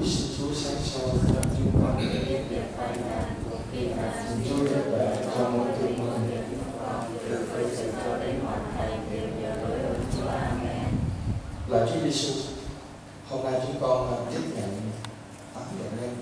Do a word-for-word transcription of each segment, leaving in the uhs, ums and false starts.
xin Chúa sáng soi cho chúng con những việc phải làm. Xin Chúa giúp đỡ cho mỗi thương môn từ khởi sự cho đến hoàn thành điều nhờ đối ơn Chúa. Amen. Là Chúa Giêsu, hôm nay chúng con tiếp nhận tám bệnh nhân,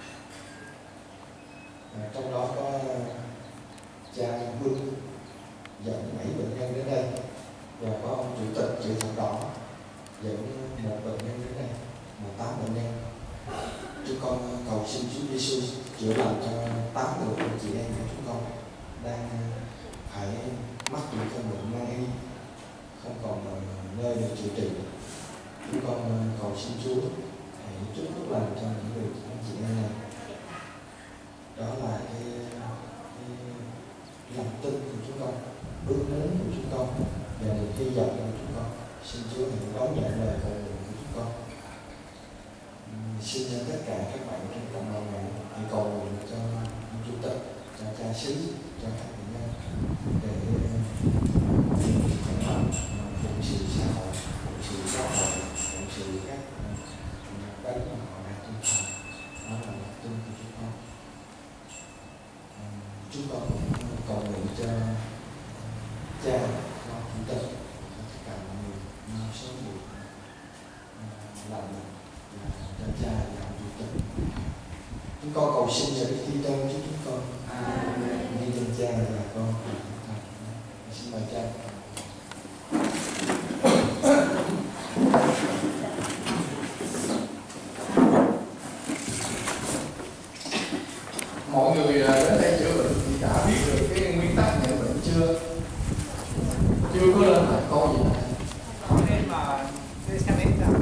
trong đó có cha Vương dẫn bảy bệnh nhân đến đây, và có ông chủ tịch chữ thập đỏ dẫn một bệnh nhân đến đây, một tám bệnh nhân. Chúng con cầu xin Chúa Giêsu chữa lành cho tám người anh chị em của chúng con đang phải mắc những cơn bệnh nan y, không còn nơi để chữa trị. Chúng con cầu xin Chúa hãy chúc phước lành cho những người anh chị em này. Đó là cái, cái lòng tin của chúng con, ước muốn của chúng con và niềm hy vọng của chúng con. Xin Chúa hãy đón nhận lời cầu nguyện của chúng con. Xin tất cả các bạn trong cộng đồng này hãy cầu nguyện cho chủ tịch, cho cha xứ, cho các bệnh nhân để khỏe mạnh, phụng sự xã hội, phụng sự giáo hội, phụng sự các đấng mà họ đã tuân thành. Đó là lòng tin của chúng con. Chúng con cũng cầu nguyện cho cha, cho chủ tịch, cho tất cả mọi người mau sớm được lành cho cha và chủ tịch. Chúng con cầu xin cho Đức Kitô cho chúng con. Amen. Như tên cha và con. Xin mời cha. Mọi người đến đây chữa bệnh thì đã biết được cái nguyên tắc nhận bệnh chưa? Chưa có lên lại câu gì hết. Nên mà đi xem hết rồi.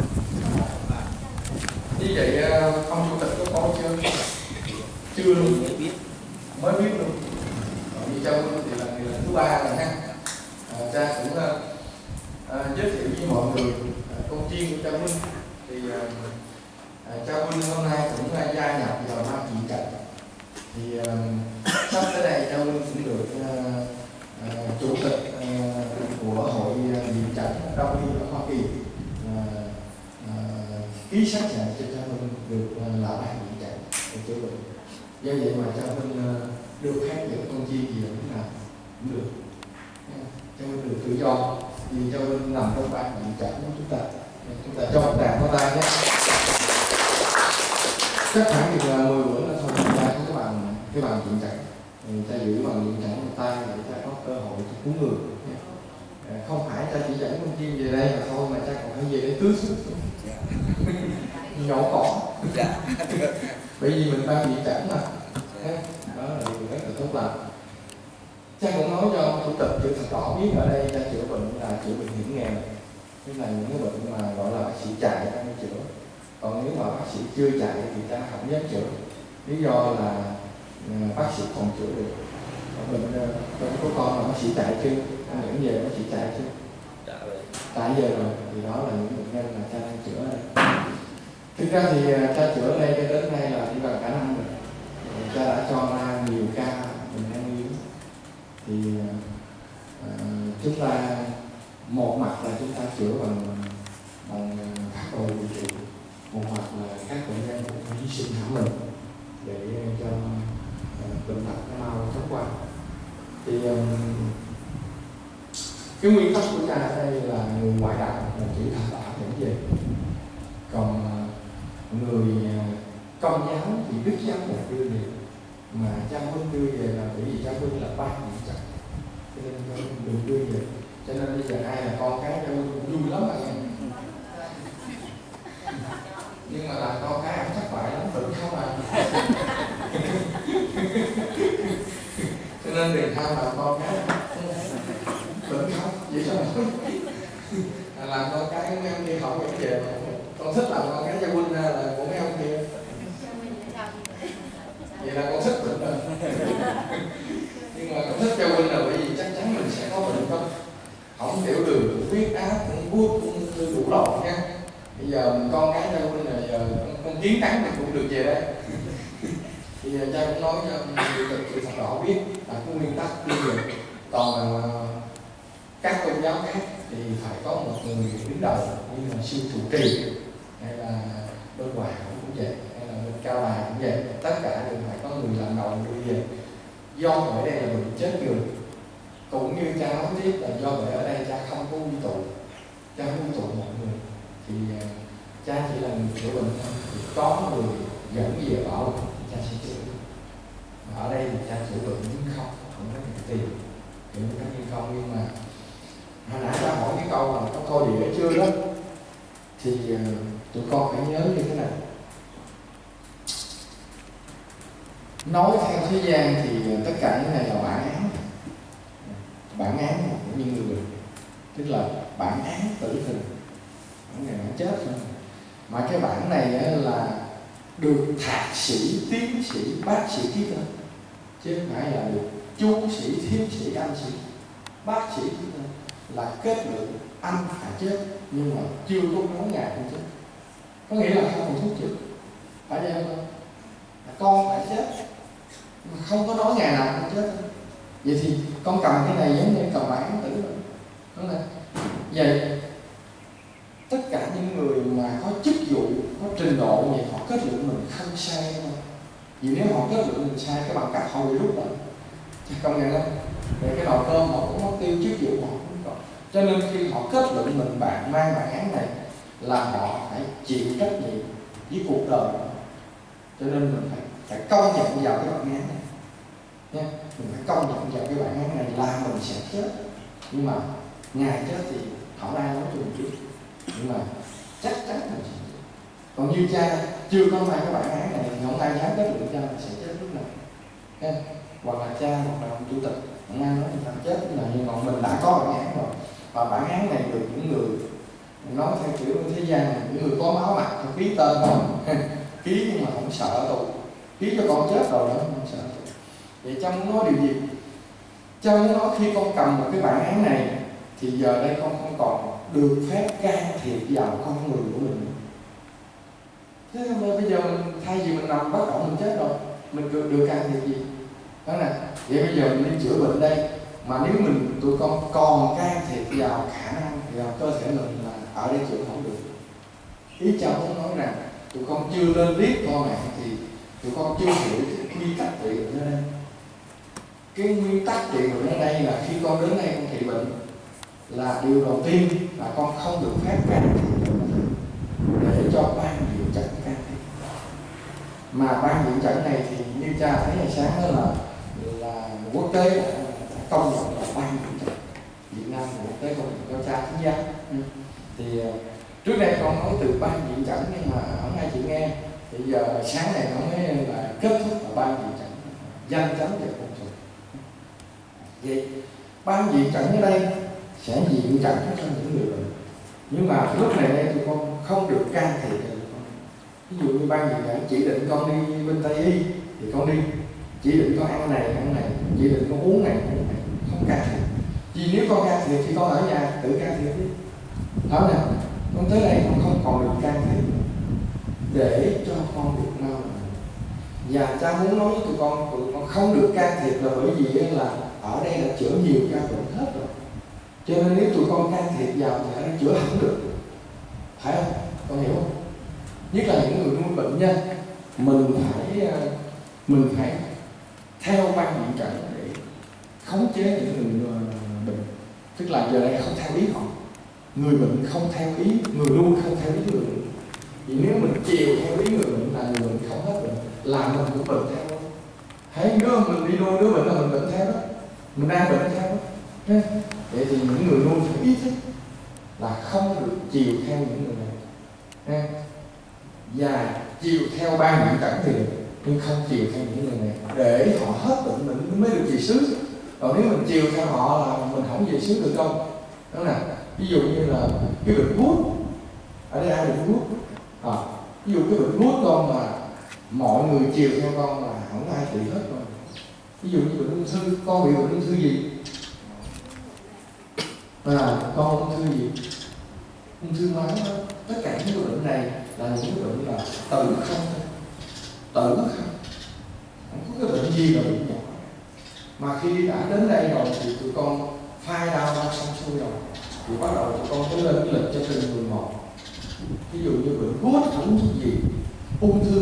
Như vậy ông chủ tịch có coi chưa? Chưa luôn. Mới biết. Mới biết luôn. Còn như cha Vinh thì là người lần thứ ba rồi ha. À, cha cũng à, giới thiệu với mọi người à, công chiên của cha Vinh. Thì à, cha Vinh hôm nay cũng à, gia nhập vào ban trị trận. Thì uh, sắp tới đây cha Vinh cũng được uh, uh, chủ tịch uh, của hội diện uh, trận Đông y ở Hoa Kỳ uh, uh, ký xác nhận cho cha Vinh được uh, là ban diện trận để chữa bệnh. Do vậy mà cha Vinh uh, được phép dẫn con chi gì cũng làm cũng được. Yeah. Cha Vinh được tự do vì cha Vinh nằm trong ban diện trận của chúng ta. Chúng ta cho một tràng pháo tay nhé. Chắc khoảng được mười bữa là thôi chúng ta có bằng cái bằng diện trận, thì ta giữ bằng diện trận một tay để ta có cơ hội cho cứu người. Không phải ta chỉ dẫn con chim về đây mà thôi, mà ta còn phải về để tưới xuống nhỏ cỏ. Bởi vì mình ban diện trận mà. Đó là điều rất là tốt lành. Cha cũng nói cho chủ tịch chữ thập đỏ biết ở đây ta chữa bệnh là chữa bệnh hiểm nghèo, tức là những cái bệnh mà gọi là bác sĩ chạy ta mới chữa. Còn nếu mà bác sĩ chưa chạy thì ta không dám chữa. Lý do là uh, bác sĩ không chữa được. Bệnh uh, có con là bác sĩ chạy chưa? Anh dẫn về bác sĩ chạy chưa? Tại giờ rồi. Thì đó là những bệnh nhân mà cha đang chữa ở đây. Thực ra thì uh, cha chữa ở đây cho đến nay là đi vào cả năm rồi. Cha đã cho ra nhiều ca bệnh nhân yếu. Thì uh, chúng ta một mặt là chúng ta chữa bằng bằng phác đồ điều trị, một mặt là các bệnh nhân cũng phải hy sinh hẳn mình để cho uh, bệnh tật nó mau chóng qua. Thì um, cái nguyên tắc của cha ở đây là người ngoại đạo là chỉ thập đạo dẫn về, còn uh, người uh, công giáo thì đức giáo một đưa về, mà cha Vinh đưa về là bởi vì cha Vinh là ban diện trận, cho nên cha Vinh được đưa về. Cho nên bây giờ ai là con cái cha Vinh cũng vui lắm anh em. Nhưng mà làm con cái ăn thất bại lắm, bệnh không à. Cho nên đừng tham làm con cái bệnh không, vậy sao mà làm con cái mấy ông kia không dẫn về. Con thích làm con cái cha Vinh ra là của mấy ông kia. Vậy là con thích bệnh rồi. Nhưng mà con thích cha Vinh là bởi vì chắc chắn mình sẽ có bệnh không? Không tiểu đường, huyết áp, cũng buốt, cũng đủ đầu nha. Bây giờ con cái cha Vinh là giờ con, con chiến thắng thì cũng được về đây. Thì giờ cha cũng nói cho chủ tịch chữ thập đỏ biết là cái nguyên tắc đi về. Còn uh, các tôn giáo khác thì phải có một người đứng đầu như là sư trụ trì hay là đôi Hòa cũng vậy, hay là bên Cao Đài cũng vậy, tất cả đều phải có người làm đầu đưa về. Do bởi đây là bệnh chết người, cũng như cha nói tiếp là do bởi ở đây cha không có quy tụ, cha không quy tụ mọi người, thì uh, cha chỉ là người chữa bệnh thôi, thì có người dẫn về bảo cha sẽ chữa. Mà ở đây thì cha chữa bệnh nhưng không, không có nhận tiền, kiểu như các nhân công. Nhưng mà hồi nãy ta hỏi cái câu là có coi địa chưa đó, thì uh, tụi con phải nhớ như thế này. Nói theo thế gian thì tất cả những này là bản án, bản án của những người bệnh, tức là bản án tử hình, bản này nó chết rồi. Mà cái bản này là được thạc sĩ, tiến sĩ, bác sĩ ký tên, chứ không phải là được chú sĩ, thiếu sĩ, anh sĩ, bác sĩ ký tên, là kết luận anh phải chết nhưng mà chưa lúc nói ngày không chết. Có nghĩa là không còn thuốc chữa, phải vậy không? Con phải chết, mà không có nói ngày nào không chết. Vậy thì con cầm cái này giống như cầm bản tử rồi, đúng không? Vậy tất cả những người mà có chức vụ, có trình độ vậy họ kết luận mình không sai đâu. Vì nếu họ kết luận mình sai, cái bằng cấp họ bị rút lại, chắc công nhận không? Để cái nồi cơm họ cũng mất tiêu, chức vụ họ cũng còn. Cho nên khi họ kết luận mình bạn mang bản án này là họ phải chịu trách nhiệm với cuộc đời. Cho nên mình phải phải công nhận vào cái bản án này nha. Mình phải công nhận vào cái bản án này là mình sẽ chết, nhưng mà ngày chết thì không ai nói cho mình biết, nhưng mà chắc chắn mình sẽ chết. Còn như cha chưa có mang cái bản án này thì không ai dám kết luận cha mình sẽ chết lúc nào nha. Hoặc là cha hoặc là ông chủ tịch không ai nói mình chết lúc nào, nhưng mà mình đã có bản án rồi. Và bản án này được những người nói theo kiểu thế gian, những người có máu mặt ký tên thôi ký nhưng mà không sợ tù, ký cho con chết rồi đó không sợ tù. Vậy cha muốn nói điều gì? Cha muốn nói khi con cầm một cái bản án này thì giờ đây con không còn được phép can thiệp vào con người của mình. Thế nên bây giờ mình thay vì mình nằm bất động mình chết rồi, mình được, được can thiệp gì? Đó nè, vậy bây giờ mình đi chữa bệnh đây, mà nếu mình tụi con còn can thiệp vào khả năng vào cơ thể mình là ở đây chữa không được. Ý cha muốn nói rằng tụi con chưa lên biết con này thì tụi con chưa hiểu cái quy tắc trị bệnh ở đây. Cái nguyên tắc trị bệnh ở đây là khi con đến đây con trị bệnh là điều đầu tiên là con không được phép can thiệp để cho ban viện trận can thiệp. Mà ban viện trận này thì như cha thấy ngày sáng đó là là quốc tế đã công nhận là ban viện trận Việt Nam là quốc tế công nhận cho cha chính giá. Thì trước đây con nói từ ban viện trận nhưng mà không ai chịu nghe. Thì giờ sáng này nó mới là kết thúc là ban viện trận danh chấm về công thuật. Vậy ban viện trận ở đây sẽ viện trận cho những người bệnh, nhưng mà lúc này đây tụi con không được can thiệp. Ví dụ như ban viện trận chỉ định con đi bên Tây y thì con đi, chỉ định con ăn này ăn này, chỉ định con uống này uống này, không can thiệp. Vì nếu con can thiệp thì con ở nhà tự can thiệp đi. Đó nè, con tới đây con không còn được can thiệp để cho con được mau. Và cha muốn nói với tụi con, tụi con không được can thiệp là bởi vì là ở đây đã chữa nhiều ca bệnh hết rồi. Cho nên nếu tụi con can thiệp vào thì ở đây chữa không được, phải không? Con hiểu không? Nhất là những người nuôi bệnh nhân, mình phải mình phải theo ban viện trận để khống chế những người bệnh. Tức là giờ đây không theo ý họ, người bệnh không theo ý, người nuôi không theo ý người bệnh. Vì nếu mình chiều theo ý người bệnh là người bệnh không hết bệnh, làm mình cũng bệnh theo luôn. Thấy đứa mình đi nuôi đứa bệnh là mình bệnh theo đó, mình đang bệnh theo đó. Vậy thì những người nuôi phải ý thức là không được chiều theo những người này, và chiều theo ban viện trận thì được, nhưng không chiều theo những người này để họ hết bệnh mình mới được về xứ. Còn nếu mình chiều theo họ là mình không về xứ được đâu. Đó nè, ví dụ như là cái bệnh gút, ở đây ai bệnh gút? À, ví dụ cái bệnh gút con mà mọi người chiều theo con là không ai trị hết rồi. Ví dụ như bệnh ung thư, con bị bệnh ung thư gì? À, con ung thư gì? Ung thư máu đó. Tất cả những cái bệnh này là những cái bệnh là tử không, tử không, không có cái bệnh gì là bệnh nhỏ. Mà khi đã đến đây rồi thì tụi con phai đau ra xong xuôi rồi thì bắt đầu tụi con cứ lên cái lịch cho từng người một. Ví dụ như bệnh gút không có gì,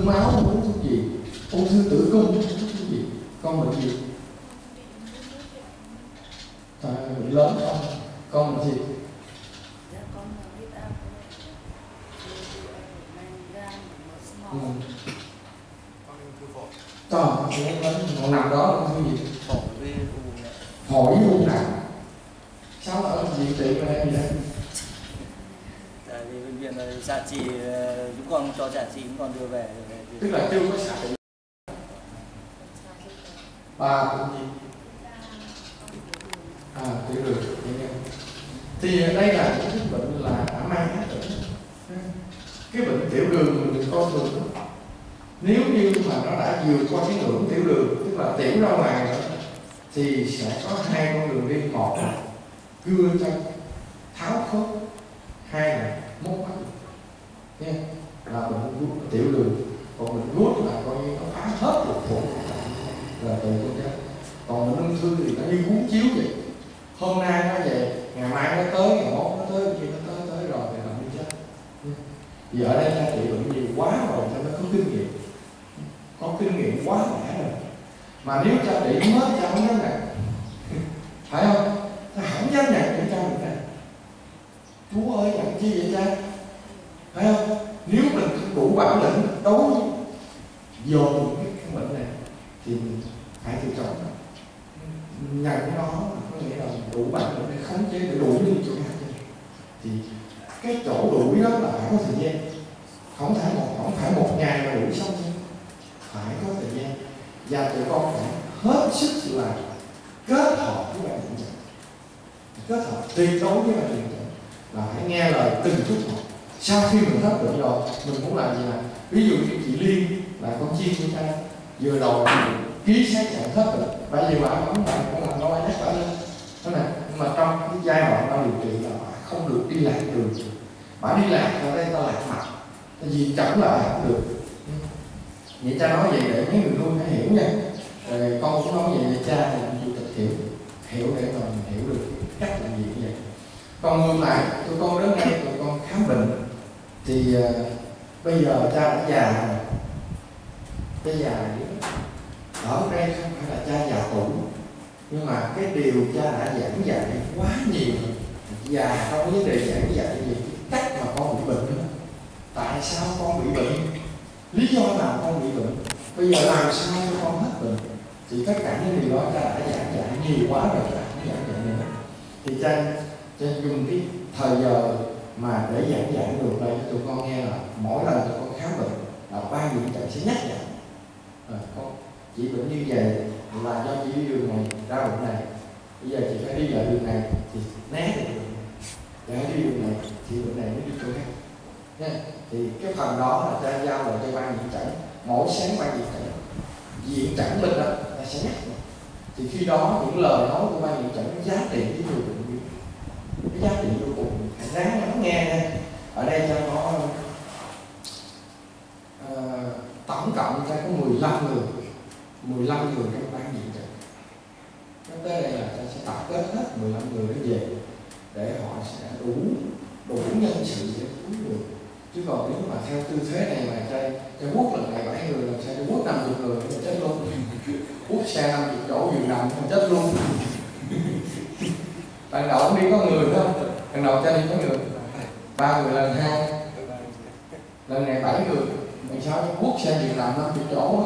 thư máu không uống thuốc gì, ung thư tử cung không uống thuốc gì, con bệnh gì? Trời ơi, bệnh lớn không? Con bệnh gì? Ừ. Trời, còn nằm đó là ung thư gì? Phổi với u nặng. Sao ở viện trị mà em gì đấy? Tại vì bệnh viện là xạ trị, chúng con cho xạ trị chúng con đưa về. Tức là chưa có xạ trị. Ba bệnh gì? À, tiểu đường. Thì đây là những cái bệnh là đã mang ác tính. Cái bệnh tiểu đường mình coi thường đó. Nếu như mà nó đã vượt qua cái ngưỡng tiểu đường, tức là tiểu ra ngoài rồi, thì sẽ có hai con đường đi. Một là cưa chân, tháo khớp, hai là mốt mắt. Nha, là bệnh gút tiểu đường. Còn bệnh gút là coi như nó phá hết được phổi là từ con chân. Còn bệnh ung thư thì nó như cuốn chiếu vậy. Hôm nay nó về, ngày mai nó tới, ngày mốt nó tới, khi nó tới tới rồi thì làm đi chết. Vì ở đây cha trị bệnh gì quá rồi cho nó có kinh nghiệm, có kinh nghiệm quá đã rồi. Mà nếu cha trị hết cha không dám nặng, phải không? Ta không dám nặng để cha được nè. Chúa ơi nặng chi vậy cha? Phải không? Nếu mình không đủ bản lĩnh đấu dồn cái, cái bệnh này thì phải tự trọng. Nhận nó có nghĩa là đủ bản lĩnh để khống chế, để đuổi đi chỗ khác. Thì cái chỗ đuổi đó là phải có thời gian, không phải một không phải một ngày mà đuổi xong, phải có thời gian. Và tụi con phải hết sức là kết hợp với bạn viện trợ, kết hợp tuyệt đối với bạn viện trợ, là phải nghe lời từng chút một. Sau khi mình hết bệnh rồi, mình muốn làm gì là ví dụ như chị Liên là con chiên của ta, vừa đầu ký xác nhận hết bệnh, bây giờ bà không bạn cũng làm nói nhắc bà lên đó nè. Nhưng mà trong cái giai đoạn bà điều trị là bà không được đi lạc đường. Bà đi lạc ở đây ta lạc mặt, ta di chẩn lại không được. Vậy cha nói vậy để mấy người nuôi phải hiểu nha. Rồi con cũng nói vậy để cha là chủ tịch hiểu, hiểu để mà mình hiểu được cách làm gì như vậy. Còn ngược lại, tụi con đến đây tụi con khám bệnh thì uh, bây giờ cha đã già rồi, cha già rồi. Ở đây không phải là cha già tuổi, nhưng mà cái điều cha đã giảng dạy quá nhiều. Già không có vấn đề giảng dạy gì cách mà con bị bệnh nữa. Tại sao con bị bệnh? Lý do nào con bị bệnh? Bây giờ làm sao cho con hết bệnh? Thì tất cả những điều đó cha đã giảng dạy nhiều quá rồi, cha không giảng dạy nữa. Thì cha, cha dùng cái thời giờ mà để giảng dạy được đây tụi con nghe là mỗi lần tụi con khám bệnh là ban viện trợ sẽ nhắc nhở à, con chị bệnh như vậy là do chị đi đường này ra bệnh này, bây giờ chị phải đi lại đường này thì né được đường này, để đi đường này thì bệnh này mới đi chỗ khác. Nha. Thì cái phần đó là cha giao lại cho ban viện trợ, mỗi sáng ban viện trợ viện trợ mình đó là sẽ nhắc. Thì khi đó những lời nói của ban viện trợ nó giá trị với người bệnh viện, cái giá trị vô cùng, phải ráng lắng nghe nha. Ở đây cha có uh, tổng cộng cha có mười lăm người, mười lăm người trong ban viện trợ. Tới đây là ta sẽ tập kết hết mười lăm người đó về để họ sẽ đủ đủ nhân sự để cứu người. Chứ còn nếu mà theo tư thế này mà cha cha quốc lần này bảy người, lần sau cha quốc năm mươi người thì chết luôn. Quốc xe năm mươi chỗ giường nằm thì chết luôn. Lần đầu cũng đi có người đó, lần đầu cha đi có người, ba người lần hai, lần này bảy người, lần sau quốc xe giường nằm năm mươi chỗ.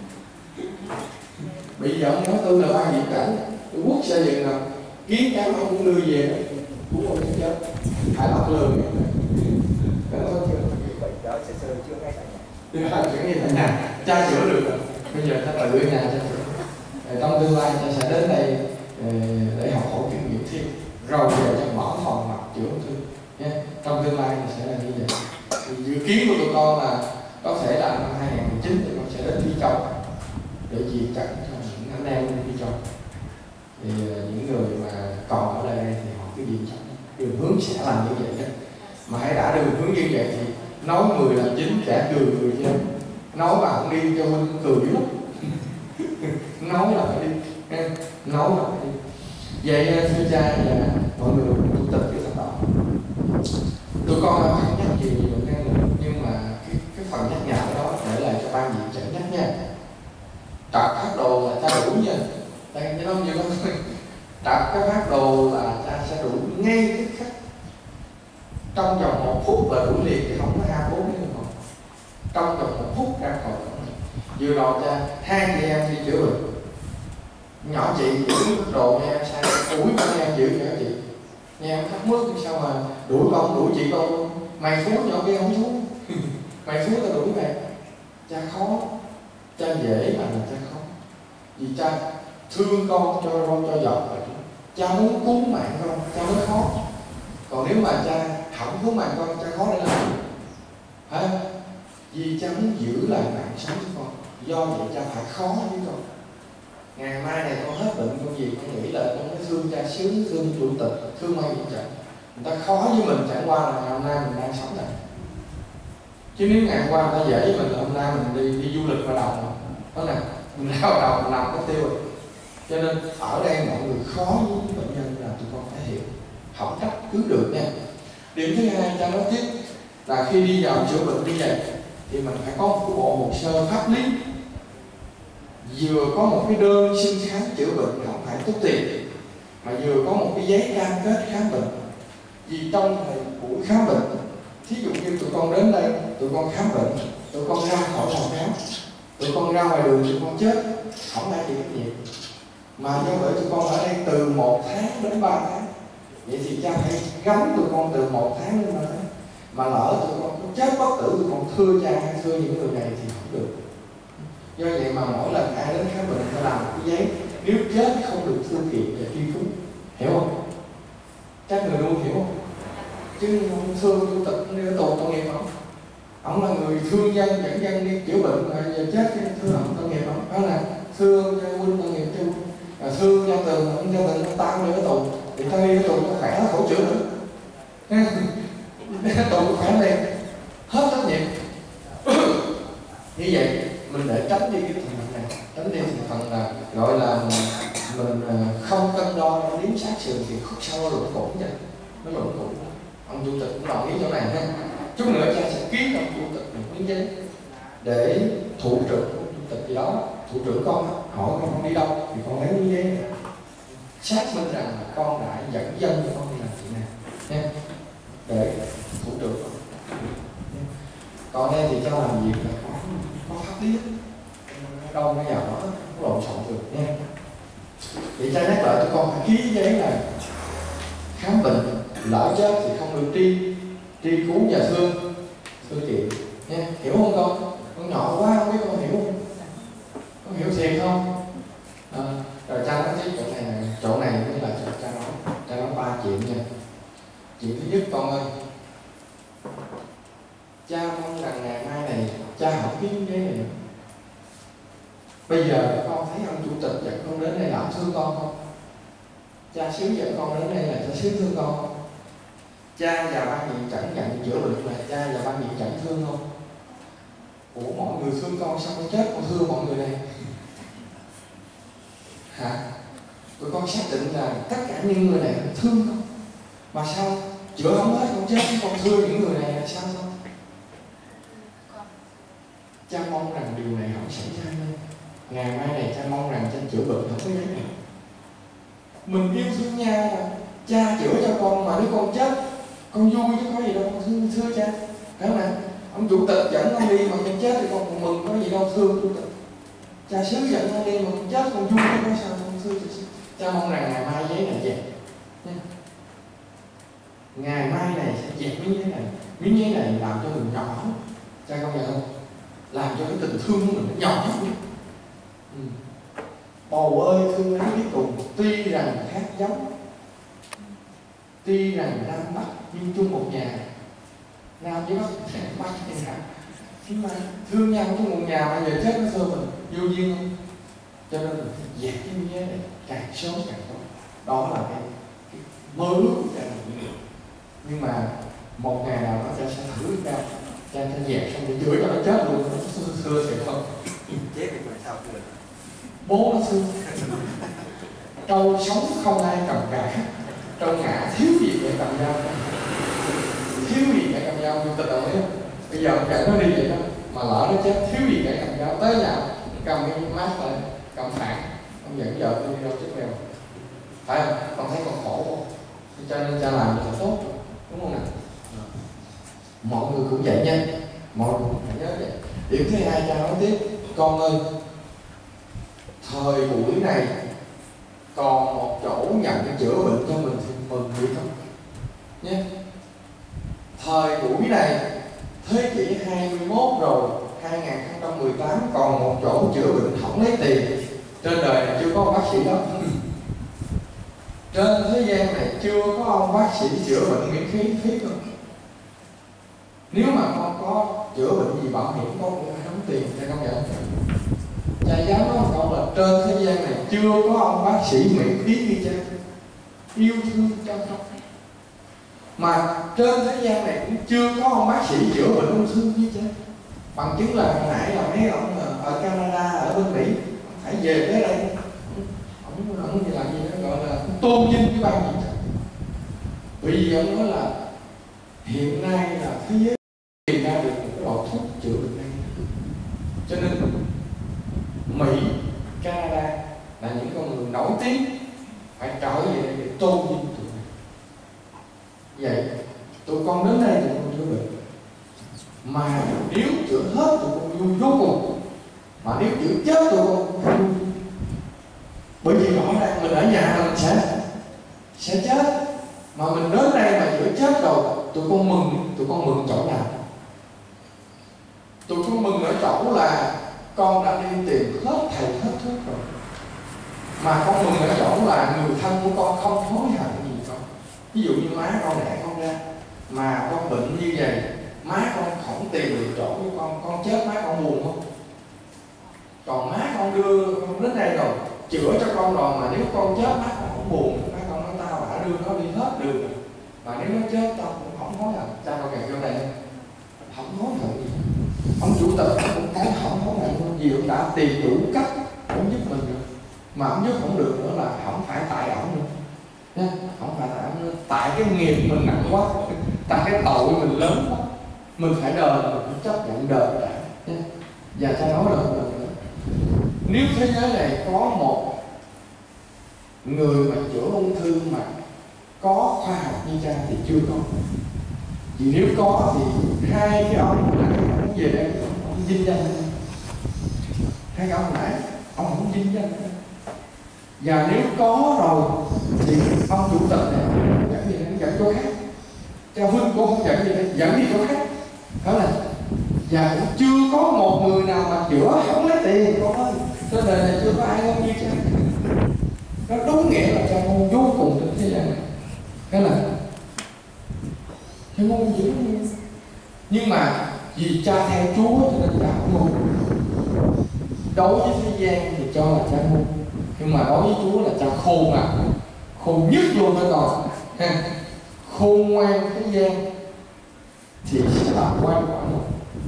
Bây giờ ông nói tôi là ban viện cảnh, tôi quốc xe giường nằm, kiến cá ông cũng đưa về, cũng không chết chết, phải lọc lường. Cái đó chưa? Bệnh đó sẽ sửa chữa ngay tại nhà. Chữa ngay tại nhà, cha chữa được rồi. Bây giờ ta tự ở nhà cha chữa. Trong tương lai ta sẽ đến đây để học hỏi kinh nghiệm thêm, rồi về cho mở phòng mặt chữa ung thư. Nha. Trong tương lai sẽ là như vậy. Thì dự kiến của tụi con là có thể là năm hai nghìn mười chín tụi con sẽ đến Phi Châu để diện trận cho những anh em đi Phi Châu. Thì những người mà còn ở đây thì họ cứ diện trận, đường hướng sẽ làm như vậy đó. Mà hãy đã đường hướng như vậy thì nói mười làm chín, kẻ cười người chứ. Nói mà không đi cho mình cười dữ lắm. Nói là phải đi, nói là phải đi. Vậy thưa cha và mọi người chủ tịch cái tập đoàn, tụi con không nhắc gì về bệnh nan nữa, nhưng mà cái, cái phần nhắc nhở đó để lại cho đặt cái phát đồ là cha sẽ đuổi ngay tức khắc, trong vòng một phút là đuổi liền, chứ không có hai bốn nữa không. Trong vòng một phút ra khỏi cổng này. Vừa rồi cha hai chị em đi chữa bệnh, nhỏ chị đuổi đồ nghe sao đuổi con em chịu nhỏ chị, nghe em thắc mắc sao mà đuổi con đuổi chị con luôn, mày xuống nhỏ kia không xuống mày xuống tao đuổi mày. Cha khó, cha dễ mà là cha khó, vì cha thương con cho con cho giọt, cha muốn cứu mạng con, cha mới khó. Còn nếu mà cha không cứu mạng con, cha khó để làm gì? Hả? Vì cha muốn giữ lại mạng sống của con, do vậy cha phải khó với con. Ngày mai này con hết bệnh con gì, con nghĩ là con mới thương cha sướng, thương chủ tịch, thương mai viện trợ. Người ta khó với mình chẳng qua là ngày hôm nay mình đang sống này. Chứ nếu ngày hôm qua người ta dễ với mình là hôm nay mình đi đi du lịch vào đồng, đó nè, mình ra vào đồng mình làm có tiêu rồi. Cho nên ở đây mọi người khó với bệnh nhân là tụi con phải hiểu, không trách cứ được nha. Điểm thứ hai cha nói tiếp là khi đi vào chữa bệnh như vậy thì mình phải có một cái bộ hồ sơ pháp lý, vừa có một cái đơn xin khám chữa bệnh không phải tốn tiền, mà vừa có một cái giấy cam kết khám bệnh. Vì trong thời buổi khám bệnh, thí dụ như tụi con đến đây, tụi con khám bệnh, tụi con ra khỏi phòng khám, tụi con ra ngoài đường tụi con chết, không ai chịu trách nhiệm. Mà do vậy tụi con ở đây từ một tháng đến ba tháng, vậy thì cha phải gắn tụi con từ một tháng đến ba tháng. Mà lỡ tụi con có chết bất tử, tụi con thưa cha hay thưa những người này thì không được. Do vậy mà mỗi lần ai đến khám bệnh phải làm cái giấy, nếu chết không được thưa kiện và truy cứu, hiểu không? Các người nuôi hiểu không? Chứ không thương chủ tịch đi tù tội nghiệp không? Ông là người thương dân dẫn dân đi chữa bệnh mà giờ chết thì thương ông tội nghiệp không? Đó là thương cho huynh tội nghiệp cho huynh, thương cho tường ông cho tường ông tao đi ở tù thì tao đi ở tù nó khỏe nó khổ chữa nữa. Tù khỏe lên hết trách nhiệm. Như vậy mình để tránh đi cái thành phần này, tránh đi thành phần là gọi là mình không cân đo đếm sát sườn thì khúc sau nó luẩn củng vậy, nó luẩn củng. Ông chủ tịch cũng đồng ý chỗ này ha. Chút nữa cha sẽ ký ông chủ tịch một miếng giấy để thủ trưởng của chủ tịch gì đó, thủ trưởng con hỏi con con đi đâu thì con lấy miếng giấy này xác minh rằng là con đã dẫn dân cho con đi làm chuyện này nha, để thủ trưởng con. Còn đây thì cho làm việc là có, có pháp lý đâu nó vào đó có lộn xộn được nha. Thì cha nhắc lại tụi con phải ký giấy là khám bệnh, lỡ chết thì không được tri tri cứu và thương thương kiện nha, hiểu không con? Con nhỏ quá không biết con hiểu không? Con hiểu thiệt không? À, rồi cha nói tiếp chỗ này này, chỗ này mới là cha, cha nói, cha nói ba chuyện nha. Chuyện thứ nhất con ơi, cha mong rằng ngày mai này cha không ký giấy này nữa. Bây giờ con thấy ông chủ tịch dẫn con đến đây làm thương con không? Cha xứ dẫn con đến đây là cha xứ thương con không? Cha và ban viện chẳng nhận chữa bệnh là cha và ban viện chẳng thương không? Ủa mọi người thương con sao con chết con thương mọi người này? Hả? Tụi con xác định là tất cả những người này thương không? Mà sao chữa không hết con chết con thương những người này là sao không? Cha mong rằng điều này không xảy ra nữa. Ngày mai này cha mong rằng cha chữa bệnh không có giấy này. Mình yêu thương nhau mà, cha chữa cho con mà nếu con chết con vui chứ có gì đâu, con thương thưa cha, phải không ạ? Ông chủ tịch dẫn con đi mà con chết thì con còn mừng, có gì đâu thương chủ tịch. Cha xứ dẫn con đi mà con chết con vui chứ có sao, con thương cha. Cha mong rằng ngày mai giấy này dẹp nha. Ngày mai này sẽ dẹp miếng giấy này, miếng giấy này làm cho mình nhỏ, cha công nhận không? Làm cho cái tình thương của mình nó nhỏ nhất. Ừ. Bầu ơi thương ấy biết cùng, tuy rằng khác giống, tuy rằng Nam Bắc nhưng chung một nhà, Nam với Bắc Bắc thì khác, nhưng mà thương nhau chung một nhà mà giờ chết nó thương mình vô duyên không? Cho nên mình phải dẹp cái miếng giấy này càng sớm càng tốt. Đó là cái, cái mơ ước của cha mình. Nhưng mà một ngày nào đó cha sẽ thử ra, cha sẽ dẹp xong rồi chữa cho nó chết luôn, nó thưa thì không. Chết thì phải sao được? Bố nó thương. Trâu sống không ai cầm cả, trâu ngã thiếu gì để cầm dao, thiếu gì để cầm dao, tôi đồng ý không? Bây giờ kể nó đi vậy đó, mà lỡ nó chết thiếu gì để cầm dao, tới nhà cầm cái mát lại, cầm phản, ông dẫn vợ tôi đi đâu chết bèo. phải không? Con thấy con khổ không? Cho nên cha làm cho tốt, đúng không nào? Mọi người cũng vậy nha, mọi người cũng phải nhớ vậy. Điểm thứ hai cha nói tiếp, con ơi, thời buổi này còn một chỗ nhận chữa bệnh cho mình thì mừng biết không nhé. Thời buổi này thế kỷ hai mươi mốt rồi, hai nghìn không trăm mười tám, còn một chỗ chữa bệnh không lấy tiền. Trên đời này chưa có bác sĩ đâu. Trên thế gian này chưa có ông bác sĩ chữa bệnh miễn phí phí đâu. Nếu mà con có chữa bệnh gì bảo hiểm, con cũng phải đóng tiền cho con nhận. Cha dám nói một câu là trên thế gian này chưa có ông bác sĩ miễn phí như cha, yêu thương chăm sóc. Mà trên thế gian này cũng chưa có ông bác sĩ chữa bệnh ung thư như cha. Bằng chứng là hồi nãy là mấy ông ở Canada, ở bên Mỹ phải về tới đây, ông ông gì làm gì đó gọi là tôn vinh cái ban gì. Bởi vì ông nói là hiện nay là thế giới tìm ra được một cái loại thuốc chữa bệnh này, cho nên Mỹ, Canada là những con người nổi tiếng phải trở về đây để tôn vinh tụi này. Vậy tụi con đến đây tụi con chữa bệnh, mà nếu chữa hết tụi con vui vô cùng, mà nếu chữa chết tụi con vui. Bởi vì rõ ràng mình ở nhà mình sẽ sẽ chết, mà mình đến đây mà chữa chết rồi tụi con mừng. Tụi con mừng chỗ nào? Tụi con mừng ở chỗ là con đã đi tìm hết thầy hết thuốc rồi, mà con mừng ở chỗ là người thân của con không hối hận gì con. Ví dụ như má con đẻ con ra mà con bệnh như vậy, má con không tìm được chỗ của con, con chết má con buồn không? Còn má con đưa con đến đây rồi, chữa cho con rồi, mà nếu con chết má con không buồn. Má con nói tao đã đưa nó đi hết đường rồi, mà nếu nó chết tao cũng không hối hận. Cha con kể chỗ này không hối hận gì. Ông chủ tịch cũng thấy không hối hận gì, ông đã tìm đủ cách ông giúp mình rồi, mà ông giúp không được nữa là không phải tại ổng nữa nha, không phải tại ổng nữa, tại cái nghiệp mình nặng quá, tại cái tội mình lớn quá, mình phải đền, mình phải chấp nhận đền trả nha. Và cha nói rồi, nếu thế giới này có một người mà chữa ung thư mà có khoa học như cha thì chưa có. Vì nếu có thì hai cái ông nãy ông về đây ông vinh danh, hai cái ông nãy ông không vinh danh. Và nếu có rồi thì ông chủ tịch này dẫn gì nó dẫn chỗ khác, cha Vinh cũng không dẫn gì đây, dẫn đi chỗ khác, đó là. Và cũng chưa có một người nào mà chữa không lấy tiền con ơi. Trên đời này chưa có ai ngon như cha. Nó đúng nghĩa là cha ngon vô cùng trên thế gian này. Cái là cha ngon dữ. Nhưng mà vì cha theo Chúa cho nên cha không ngon. Đối với thế gian thì cho là cha ngon, nhưng mà đối với Chúa là cha khôn à, khôn nhất luôn thôi còn. Khôn ngoan thế gian thì sẽ làm quan quả luôn.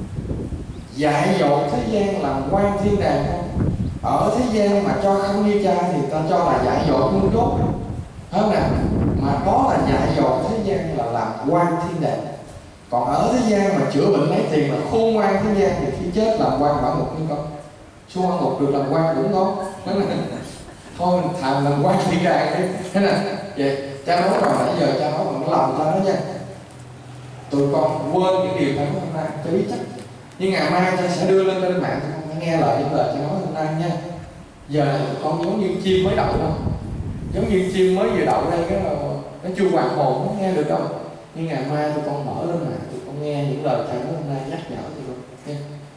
Dạy dỗ thế gian làm quan thiên đàng không? Ở thế gian mà cho không như cha thì ta cho là dạy dỗ không tốt, không nào? Mà đó là dạy dỗ thế gian là làm quan thiên đàng. Còn ở thế gian mà chữa bệnh lấy tiền là khôn ngoan thế gian thì khi chết làm quan quả ngục như con. Xuống quan ngục được làm quan cũng tốt. Thôi thàm làm quan thiên đàng đi. Thế nè, vậy cha nói rồi nãy giờ cha nói bằng cái lòng ta đó nha. Tụi con quên những điều ta nói hôm nay cho biết chắc. Nhưng ngày mai cha sẽ đưa lên trên mạng, con phải nghe lời những lời cha nói hôm nay nha. Giờ này con giống như chim mới đậu đâu, giống như chim mới vừa đậu đây cái là nó chưa hoàn hồn, nó nghe được đâu. Nhưng ngày mai tụi con mở lên mạng, tụi con nghe những lời cha nói hôm nay nhắc nhở tụi con nha.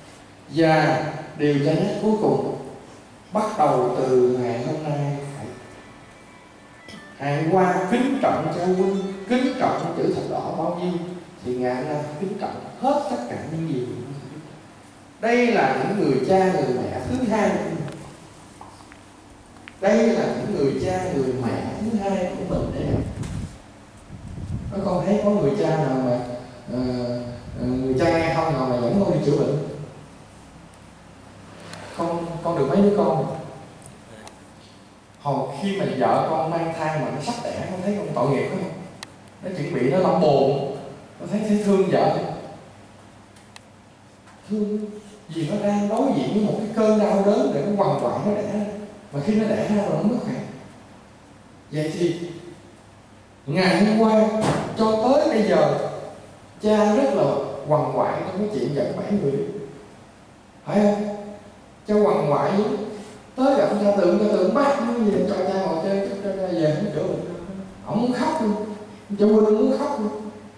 Và điều cha nhắc cuối cùng, bắt đầu từ ngày hôm nay hãy hãy qua kính trọng cha huynh, kính trọng chữ thập đỏ bao nhiêu thì ngày hôm nay kính trọng hết tất cả những gì. Đây là những người cha người mẹ thứ hai. Đây là những người cha người mẹ thứ hai của mình đấy. Có con thấy có người cha nào mà uh, người cha nghe không nào mà dẫn con đi chữa bệnh? Con con được mấy đứa con? Hồi khi mà vợ con mang thai mà nó sắp đẻ, con thấy con tội nghiệp không? Nó chuẩn bị nó lâm bồn, con thấy thấy thương vợ, thương vì nó đang đối diện với một cái cơn đau đớn để nó quằn quại nó đẻ, mà khi nó đẻ ra rồi nó mất khỏe. Vậy thì ngày hôm qua cho tới bây giờ cha rất là quằn quại trong cái chuyện dẫn bảy người đi, phải không? Cha quằn quại tới gặp cha Tượng, cha Tượng bắt nó về cho cha ngồi chơi, cho cha về không chữa bệnh. Ông muốn khóc luôn, cha Huynh muốn khóc luôn.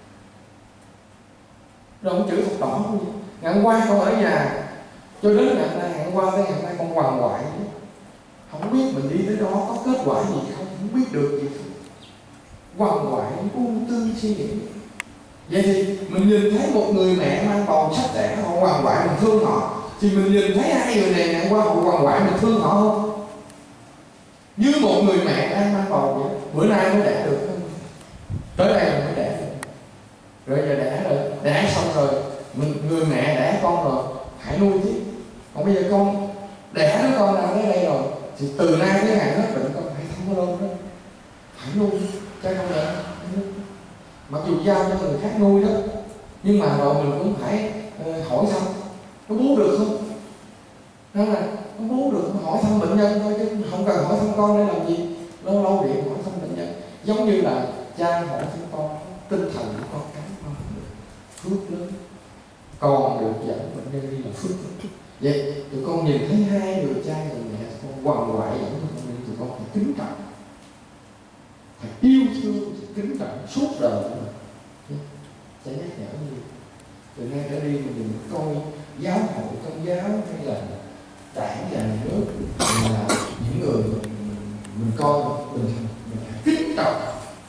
Rồi ông chữa Phật đỏ luôn. Ngày hôm qua con ở nhà cho đến ngày hôm nay, ngày hôm qua tới ngày hôm nay con quằn quại, không biết mình đi tới đó có kết quả gì không, không biết được gì không, quằn quại, ưu tư suy nghĩ. Vậy thì mình nhìn thấy một người mẹ mang bầu sắp đẻ họ quằn quại, mình thương họ, thì mình nhìn thấy hai người này ngày qua họ quằn quại, mình thương họ không? Như một người mẹ đang mang bầu vậy, bữa nay mới đẻ được, tới đây mình mới đẻ được, rồi giờ đẻ rồi, đẻ xong rồi mình người mẹ đẻ con rồi phải nuôi chứ. Còn bây giờ con đẻ đứa con nào tới đây rồi thì từ nay tới ngày hết bệnh con phải không có luôn đó, phải nuôi cho con đẻ. Mặc dù giao cho người khác nuôi đó, nhưng mà rồi mình cũng phải uh, hỏi thăm có bú được không, đó là có bú được không? Hỏi thăm bệnh nhân thôi chứ không cần hỏi thăm con để làm gì. Lâu lâu điện hỏi thăm bệnh nhân, giống như là cha hỏi thăm con, tinh thần của con cái con được phước lớn, còn được dẫn bệnh nhân đi là phước lớn. Vậy tụi con nhìn thấy hai người cha người mẹ con quằn quại dẫn con đi, tụi con phải kính trọng, phải yêu thương, kính trọng suốt đời của mình. Cha nhắc nhở như từ nay trở đi mình coi giáo hội, công giáo hay là đảng và nhà nước là những người mình, mình coi mình mình phải kính trọng,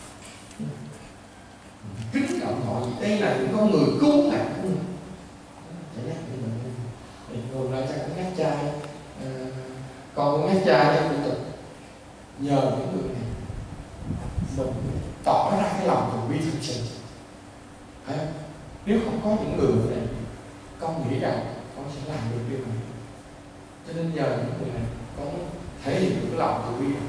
kính trọng họ. Đây là những con người cứu mạng của mình. Cha nhắc như mình mình ngồi lại cha cũng nhắc cha, uh, con cũng nhắc cha cho mình nhờ những người này mình tỏ ra cái lòng từ bi thực sự. Phải không? Nếu không có những người này, con nghĩ rằng con sẽ làm được điều này. Cho nên nhờ những người này, con thể hiện được cái lòng từ bi.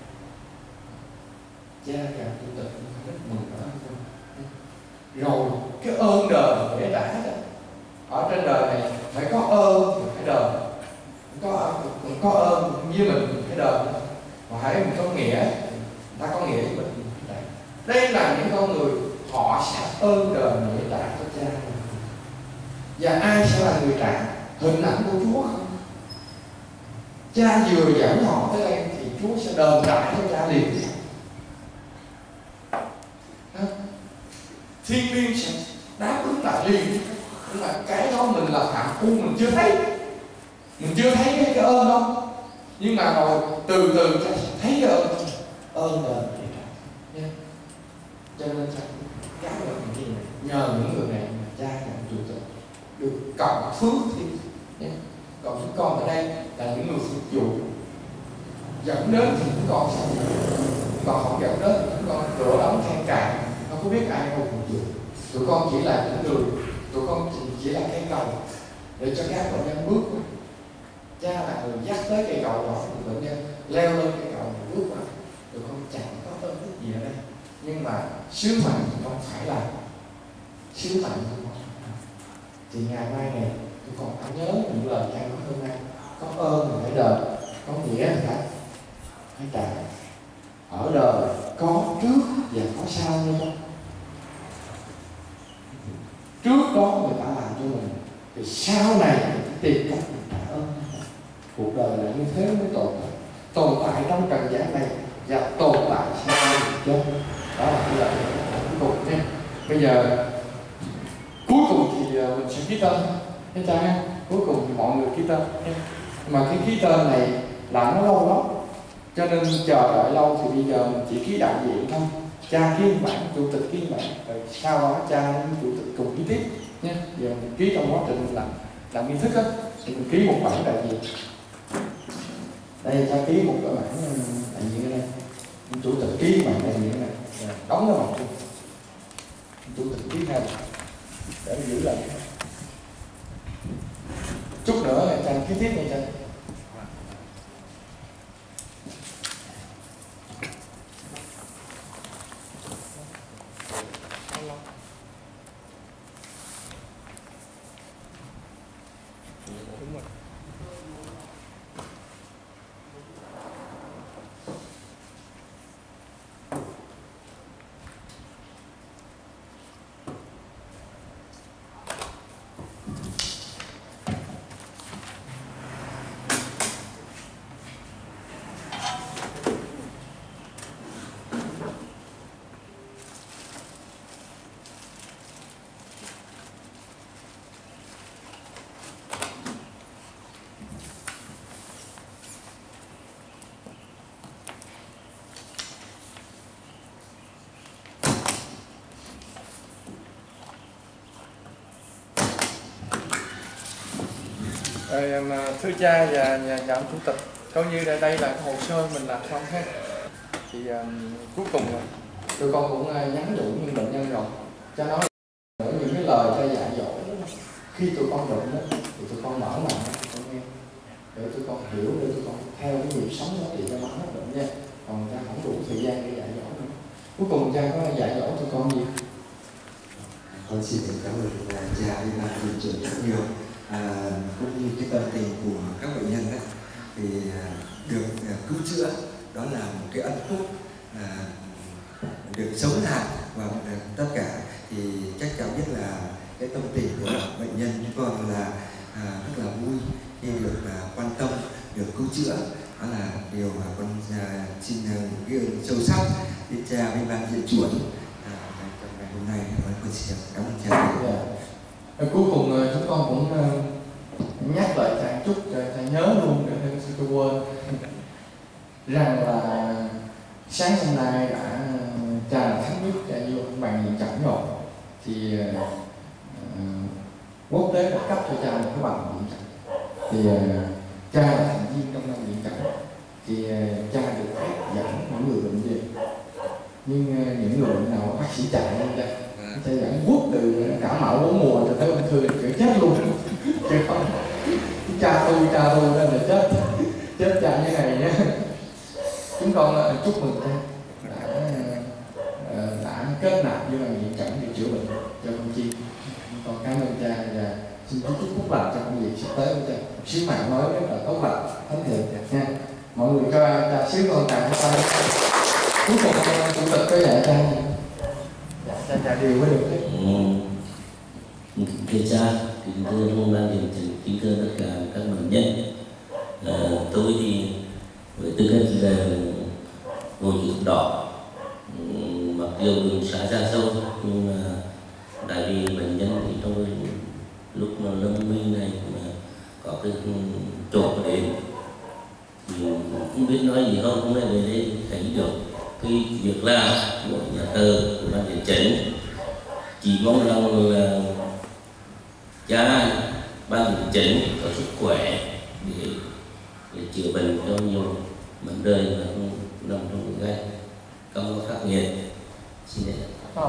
Cha và chủ tịch rất mừng ở rồi cái ơn đời để trả đó. Ở trên đời này phải có ơn thì phải đời, có có ơn với mình phải đời, và hãy mình có nghĩa, ta có nghĩa với mình. Đây là những con người họ sẽ ơn đời để trả cho cha. Và ai sẽ là người trả? Hình ảnh của Chúa không? Cha vừa dẫn họ tới đây thì Chúa sẽ đền trả cho cha liền. Thiên liêng sẽ đáp ứng lại liền. Nhưng mà cái đó mình là phạm phu, mình chưa thấy, mình chưa thấy cái, cái ơn đâu. Nhưng mà rồi từ từ cha sẽ thấy cái ơn, ơn đời để trả. Cho nên cha giáo được những gì này, nhờ những người này mà cha làm chủ tịch được cộng phước thêm. Còn những con ở đây là những người phục vụ, dẫn đến thì những con sao, còn không dẫn đến thì những con cửa đóng than cạn, nó có biết ai không phục vụ. Tụi con chỉ là những người, tụi con chỉ, chỉ là cây cầu để cho các bệnh nhân bước qua. Cha là người dắt tới cây cầu đó, thì bệnh nhân leo lên cây cầu và bước qua. Tụi con chẳng có ơn đức gì ở đây, nhưng mà sứ mệnh tụi con phải làm, sứ mệnh tụi con phải làm. Thì ngày mai này tụi con phải nhớ những lời cha nói hôm nay, có ơn thì phải đền, có nghĩa thì phải phải trả. Ở đời có trước và có sau như không? Trước đó người ta làm cho mình, thì sau này tìm cách mình trả ơn. Cuộc đời là như thế mới tồn tại, tồn tại trong trần gian này và tồn tại sau này chết. Đó là cái lời cuối cùng nha. Bây giờ cuối cùng thì mình sẽ ký tên nha cha ha. Cuối cùng thì mọi người ký tên nha. Mà cái ký tên này là nó lâu lắm, cho nên chờ đợi lâu thì bây giờ mình chỉ ký đại diện thôi. Cha ký bản, chủ tịch ký bản, rồi sau đó cha với chủ tịch cùng ký tiếp nha. Giờ mình ký trong quá trình làm làm nghi thức á, thì mình ký một bản đại diện. Đây cha ký một cái bản đại diện ở đây, chủ tịch ký bản đại diện này, đóng cái mặt luôn. Chủ tịch ký theo để giữ lại. Chút nữa là cha ký tiếp nha cha. Rồi, mà thưa cha và nhà nhà ông chủ tịch, coi như là đây là cái hồ sơ mình làm xong hết. Thì um, cuối cùng là tụi con cũng uh, nhắn nhủ những bệnh nhân rồi. Cha nói ở những cái lời cha dạy dỗ khi tụi con bệnh đó, thì tụi con mở lòng tụi con nghe, để tụi con hiểu, để tụi con theo cái nhịp sống đó thì cho nó hết bệnh nha. Còn cha không đủ thời gian để dạy dỗ nữa. Cuối cùng cha có dạy dỗ tụi con gì? Con xin cảm ơn cha đi ban viện trưởng rất nhiều. À, cũng như cái tâm tình của các bệnh nhân đó, thì được cứu chữa đó là một cái ân phúc, à, được sống lại và tất cả thì chắc chắn biết là cái tâm tình của bệnh nhân chúng con là à, rất là vui khi được à, quan tâm, được cứu chữa. Đó là điều mà con à, xin ghi ơn sâu sắc đến cha với ban viện trưởng à, trong ngày hôm nay. Con xin cảm ơn cha. Yeah. Cuối cùng chúng con cũng uh, nhắc lại cha chút cho cha nhớ luôn để không tôi quên rằng là sáng hôm nay đã cha là thánh nhất cha vô bàn diện chẳng rồi, thì uh, quốc tế đã cấp cho cha một cái bằng diện chẳng, thì uh, cha là thành viên trong năm diện chẳng, thì uh, cha được phép dẫn những người bệnh về, nhưng uh, những người bệnh nào bác sĩ chạy không cha, cha dẫn quốc từ cả mạo bốn mùa cho tới ung thư thì chết luôn chứ không cha tôi cha tôi nên là chết chết cha như này nhé. Chúng con uh, chúc mừng cha đã uh, đã kết nạp với bệnh viện Chẩn để chữa bệnh cho con Chi. Con cảm ơn cha và xin chúc phúc lành cho công việc sắp tới của cha, sứ mạng mới rất là tốt lành thánh thiện nha. Mọi người cho cha xíu con tặng cho tay. Cuối cùng chủ tịch có dạy cha dạ, cha cha điều mới được đấy. Ừ. Thưa cha, kính thưa ông ban điều chỉnh, kính thưa tất cả các bệnh nhân. À, tôi thì với tư cách là ngồi chữ đỏ, mặc dù đường xá ra sâu nhưng mà tại vì bệnh nhân thì trong lúc mà lâm nguy này mà có cái chỗ đến thì không biết nói gì không, hôm nay về đây thấy được cái việc làm của nhà thờ của ban điều chỉnh. Chỉ mong rằng là cha ban điều chỉnh có sức khỏe để, để chữa bệnh cho nhiều mảnh đời mà không nằm trong cái gai không có khắc nghiệt. Xin lỗi.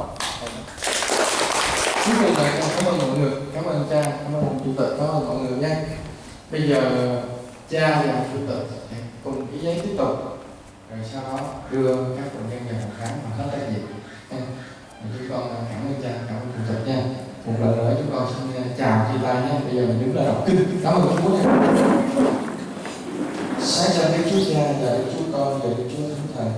Cuối cùng này con cảm ơn mọi người, cảm ơn cha, cảm ơn chủ tịch, cảm ơn mọi người nha. Bây giờ cha và chủ tịch cùng ký giấy tiếp tục, rồi sau đó đưa các bệnh nhân vào phòng khám mà hết tác nghiệp. Chúng con cảm ơn cha, cảm ơn chủ tịch nha. Một lần nữa chúng con xin chào chia tay nhé. Bây giờ mình đứng lên đọc kinh. Cảm ơn Chúa nha. Sáng ra Đức Chúa Cha và Đức Chúa Con và Đức Chúa Thánh Thần.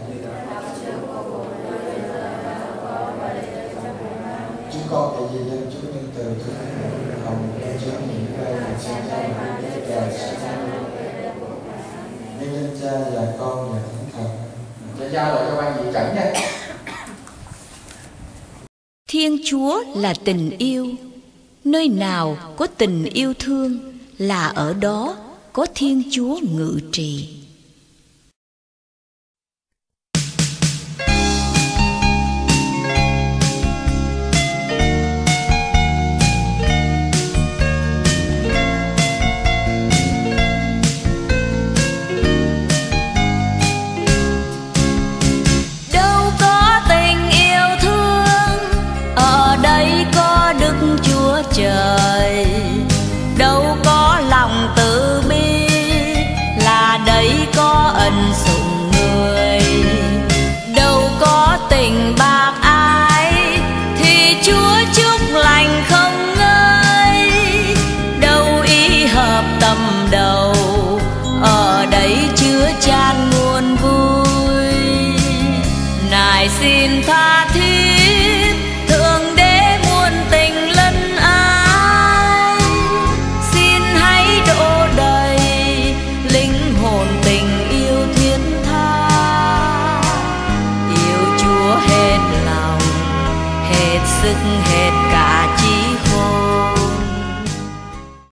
Chúng con tại vì danh Chúa nhân từ Chúa Thánh Hồng lên cho những nơi mà sinh ra và tất cả sẽ ra. Nhân danh Cha và Con và Thánh Thần. Cha giao lại cho ban vị Chẩn nha. Thiên Chúa là tình yêu. Nơi nào có tình yêu thương là ở đó có Thiên Chúa ngự trị. Đâu có tình yêu thương, ở đây có Đức Chúa Trời. Đâu có lòng từ bi, là đấy có ân sủng người. Đâu có tình bạc ai, thì Chúa chúc lành không ngơi. Đâu ý hợp tâm đầu, ở đấy chứa chan nguồn vui. Nài xin tha thiết, Thượng Đế muôn tình lân ái. Xin hãy đổ đầy linh hồn tình yêu thiết tha. Yêu Chúa hết lòng, hết sức,